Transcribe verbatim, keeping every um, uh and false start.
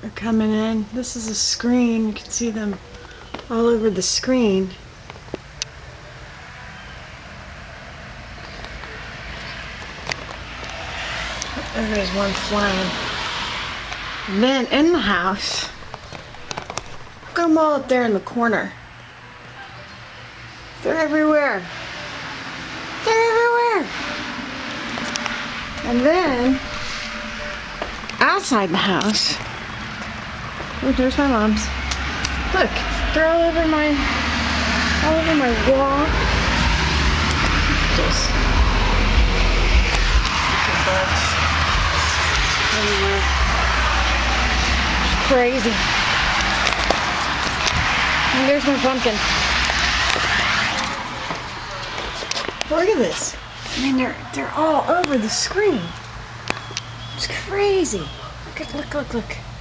are coming in. This is a screen. You can see them all over the screen. There's one flying. And then in the house, look at them all up there in the corner. They're everywhere. They're everywhere. And then outside the house, oh, there's my mom's. Look, they're all over my, all over my wall. Just bugs everywhere. It's crazy. And there's my pumpkin. Look at this. I mean, they're they're all over the screen. It's crazy. Look at look look look.